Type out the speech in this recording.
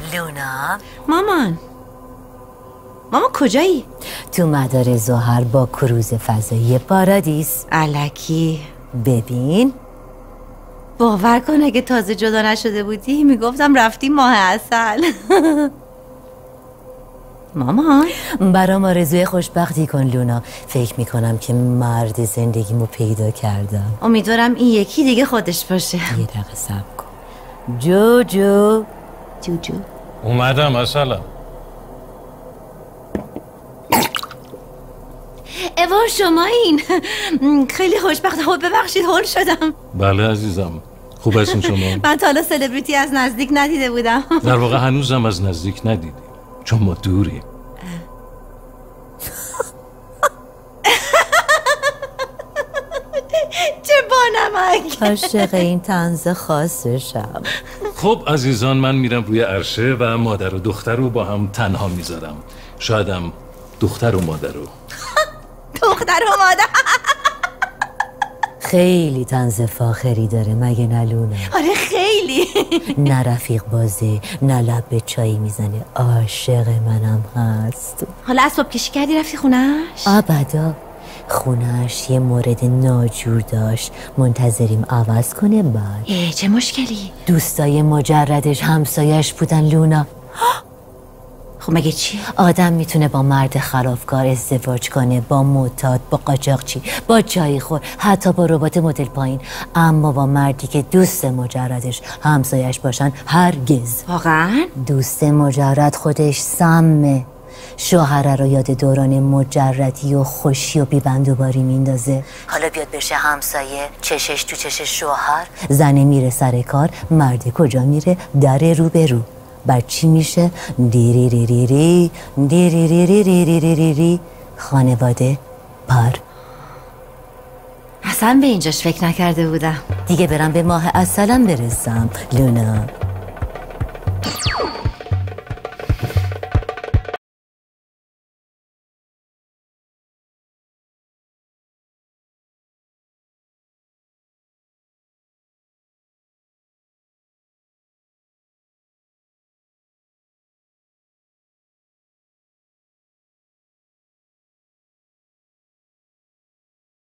لونا ماما کجایی؟ تو مدار زحل با کروز فضایی پارادیس. الکی ببین باور کن اگه تازه جدا نشده بودی میگفتم رفتی ماه عسل. مامان برام آرزوی خوشبختی کن لونا. فکر میکنم که مرد زندگیمو پیدا کردم. امیدوارم این یکی دیگه خودش باشه. یه دقیقه صبر کن. جوجو اومدم اصلا. ایوا شما این خیلی خوشبخت. خب ببخشید هول شدم. بله عزیزم، خوب هستین شما؟ من تا حالا سلبریتی از نزدیک ندیده بودم. در واقع هنوزم از نزدیک ندیدی چون ما دوریم. چه بانمک. عاشق این طنز خاصشم. خب عزیزان، من میرم روی عرشه و مادر و دختر رو با هم تنها میذارم. شایدم دختر و مادر رو دختر و مادر. خیلی طنز فاخری داره مگه نه لونا؟ آره خیلی. نه رفیق بازه نه لب به چایی میزنه. عاشق منم هست. حالا اسباب کشی کردی رفتی خونش؟ ابدا. خونش یه مورد ناجور داشت، منتظریم عوض کنه. بعد چه مشکلی؟ دوستای مجردش همسایش بودن لونا. خب مگه چی؟ آدم میتونه با مرد خرافکار ازدواج کنه، با معتاد، با قاچاقچی، با چایخور، حتی با ربات مدل پایین، اما با مردی که دوست مجردش همسایش باشن هرگز. واقعا؟ دوست مجرد خودش سمه. شوهره رو یاد دوران مجردی و خوشی و بیبندوباری میندازه. حالا بیاد بشه همسایه، چشش تو چشش شوهر. زنه میره سر کار، مرد کجا میره؟ در رو به رو. بعد چی میشه؟ دیریریریری دیریریریریری. خانواده پر. اصلا به اینجاش فکر نکرده بودم. دیگه برم به ماه عسلم برسم لونا.